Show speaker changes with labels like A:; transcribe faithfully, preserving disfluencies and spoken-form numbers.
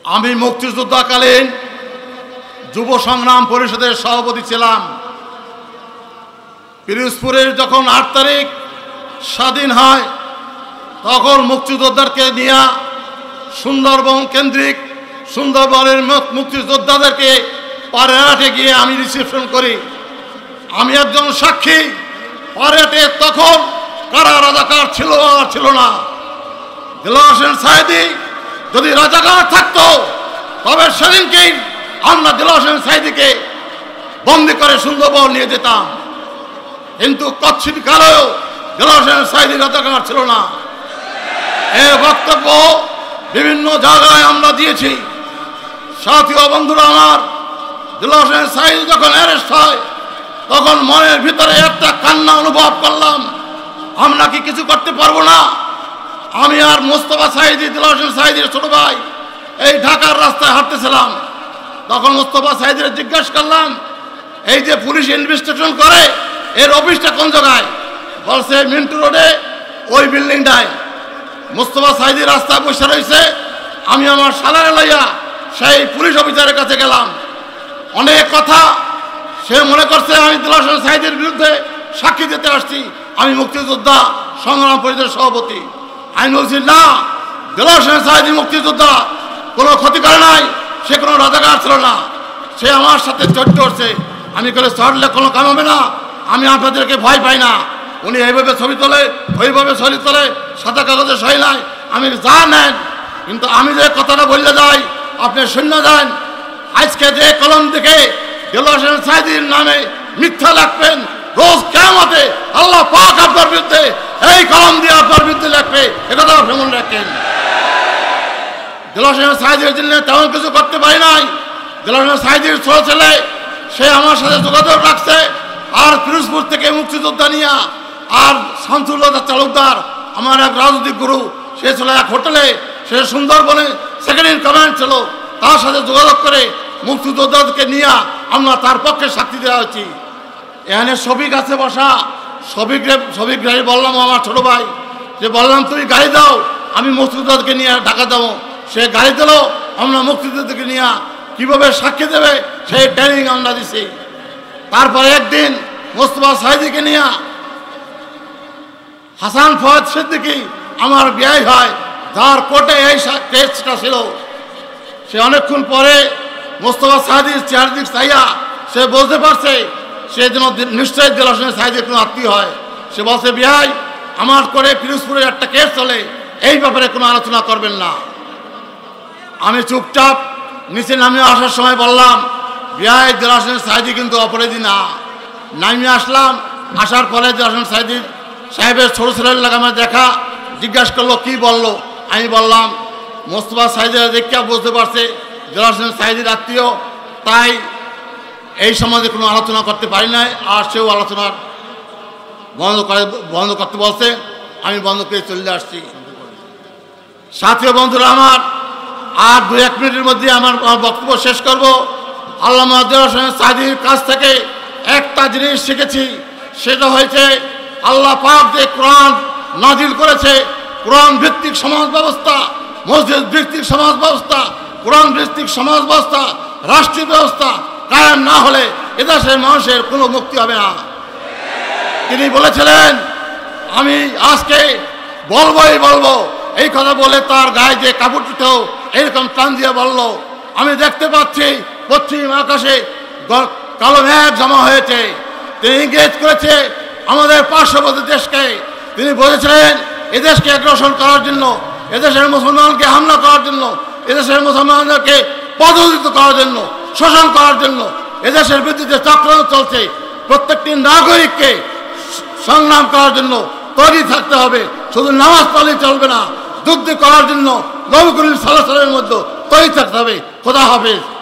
A: আমি মুক্তিযুদ্ধকালীন যুব সংগ্রাম পরিষদের সভাপতি ছিলাম। পিরোজপুরের যখন আট তারিখ স্বাধীন হয় তখন মুক্তিযোদ্ধাদেরকে নিয়ে সুন্দরবন কেন্দ্রিক সুন্দরবনের মুক্তিযোদ্ধাদেরকে পাড়াহাটে গিয়ে আমি রিসেপশন করি। আমি একজন সাক্ষী। পাড়াহাটে তখন কারা রাজাকার ছিল আর ছিল না। দেলোয়ার হোসেন সাঈদী যদি রাজাকার থাকতো তবে সেদিনকেই আমরা দেলোয়ার হোসেন সাঈদীকে বন্দি করে সুন্দরবন নিয়ে যেতাম, কিন্তু কচ্ছিত কালেও দেলোয়ার হোসেন সাঈদী রাজাকার ছিল না। এই বক্তব্য বিভিন্ন জায়গায় আমরা দিয়েছি। সাথী ও বন্ধুরা আমার, দেলোয়ার হোসেন সাঈদী যখন অ্যারেস্ট হয় তখন মনের ভিতরে একটা কান্না অনুভব করলাম, আমরা কি কিছু করতে পারবো না? আমি আর মোস্তফা সাঈদী, দেলোয়ার হোসেন সাঈদীর ছোট ভাই, এই ঢাকার রাস্তায় হাঁটতেছিলাম। তখন মোস্তফা সাঈদীর জিজ্ঞেস করলাম, এই যে পুলিশ ইনভেস্টিগেশন করে এর অফিসটা কোন জায়গায়? বলছে মিন্টু রোডে, ওই বিল্ডিংটায়। মোস্তফা সাঈদী রাস্তায় বসে রয়েছে। আমি আমার সালারে লইয়া সেই পুলিশ অফিসারের কাছে গেলাম। অনেক কথা সে মনে করছে আমি দেলোয়ার হোসেন সাঈদীর বিরুদ্ধে সাক্ষী দিতে আসছি, আমি মুক্তিযোদ্ধা সংগ্রাম পরিষদের সভাপতি। আমি বলছি না, দেলোয়ার হোসেন সাঈদী মুক্তিযোদ্ধা, কোনো ক্ষতি করে নাই, সে কোনো রাজাকার ছিল না। সে আমার সাথে চড়তে করছে। আমি করে চড়লে কোনো কাম হবে না, আমি আপনাদেরকে ভয় পাই না। উনি এইভাবে ছবি তোলে, ওইভাবে ছবি তোলে, সাদা কাগজে সই নাই, আমি যা নেন। কিন্তু আমি যে কথাটা বললে যাই আপনি শূন্য যান। আজকে যে কলম থেকে দেলোয়ার হোসেন সাঈদীর নামে মিথ্যা লিখবেন, রোজ কিয়ামতে আল্লাহ পাক আপনার বিরুদ্ধে এই কলম দিয়ে আপনার বিরুদ্ধে লিখবে, একথা আপনি মনে রাখেন। দেলোয়ার হোসেন সাঈদীর জন্য তেমন কিছু করতে পারি নাই। দেলোয়ার হোসেন সাঈদীর ছোট ছেলে, সে আমার সাথে যোগাযোগ রাখছে। আর পিরোজপুর থেকে মুক্তিযোদ্ধা নিয়ে আর শামসুল্লাহ তালুকদার, আমার এক রাজনৈতিক গুরু, সে ছিল এক হোটেলে, সে সুন্দরবনে সেকেন্ড ইন কমান্ড ছিল। তার সাথে যোগাযোগ করে মুক্তিযোদ্ধাদেরকে নিয়ে আমরা তার পক্ষে সাক্ষী দেওয়া হচ্ছি। এখানে শফিক আছে বসা, শফিক শফিক গাড়ি বললাম, আমার ছোট ভাই, যে বললাম তুমি গাড়ি দাও, আমি মুক্তিযোদ্ধাদেরকে নিয়ে ঢাকা যাবো। সে গাড়ি দিল, আমরা মুক্তিযোদ্ধাদেরকে নিয়ে কীভাবে সাক্ষী দেবে সেই ট্রেনিং আমরা দিছি। তারপরে একদিন মোস্তফা সাঈদীকে নিয়ে হাসান ফয়েজ সিদ্দিকী আমার বিয়ে হয়, যার কোর্টে এই কেসটা ছিল। সে অনেকক্ষণ পরে মোস্তফা সাঈদীর চেহারার চাইয়া সে বুঝতে পারছে সে যেন নিশ্চয়ই দেলোয়ার হোসেন সাঈদীর কোনো আত্মীয় হয়। সে বলছে, বিহাই আমার করে পিরোজপুরের একটা কেস চলে, এই ব্যাপারে কোনো আলোচনা করবেন না। আমি চুপচাপ নিচে নামিয়ে আসার সময় বললাম, বিহাই দেলোয়ার হোসেন সাঈদী কিন্তু অপরাধী না। নামিয়ে আসলাম, আসার পরে দেলোয়ার হোসেন সাঈদী সাহেবের ছোট ছেলের লাগামে দেখা, জিজ্ঞাসা করলো কি বললো। আমি বললাম মোস্তফা সাঈদীরা দেখে বুঝতে পারছে দেলোয়ার হোসেন সাঈদীর আত্মীয়, তাই এই সমাজে কোনো আলোচনা করতে পারি নাই। আর সেও আলোচনার বন্ধ করে বন্ধ করতে বলছে, আমি বন্ধ করে চলে আসছি। সাথী বন্ধুরা আমার, আর দু এক মিনিটের মধ্যে আমার বক্তব্য শেষ করব। আল্লামা দেলোয়ার হোসেন সাঈদীর কাছ থেকে একটা জিনিস শিখেছি, সেটা হয়েছে আল্লাহ পাক যে কোরআন নাজিল করেছে, কোরআন ভিত্তিক সমাজ ব্যবস্থা, মসজিদ ভিত্তিক সমাজ ব্যবস্থা, কোরআন ভিত্তিক সমাজ ব্যবস্থা, রাষ্ট্রীয় ব্যবস্থা কায়েম না হলে এদেশের মানুষের কোনো মুক্তি হবে না। তিনি বলেছিলেন, আমি আজকে বলবোই বলবো, এই কথা বলে তার গায়ে যে কাপড়টিতেও এরকম টান দিয়ে বলল। আমি দেখতে পাচ্ছি পশ্চিম আকাশে কালো মেঘ জমা হয়েছে। তিনি ইঙ্গিত করেছে আমাদের পার্শ্ববর্তী দেশকে। তিনি বলেছিলেন এদেশকে আগ্রাসন করার জন্য, এদেশের মুসলমানকে হামলা করার জন্য, এদেশের মুসলমানদেরকে পদদলিত করার জন্য, শোষণ করার জন্য এদেশের বিরুদ্ধে চক্রান্ত চলছে। প্রত্যেকটি নাগরিককে সংগ্রাম করার জন্য তৈরি থাকতে হবে। শুধু নামাজ পড়লেই চলবে না, যুদ্ধ করার জন্য নবী করিম সাল্লাল্লাহু আলাইহি ওয়াসাল্লামের মধ্যে তৈরি থাকতে হবে। খোদা হাফেজ।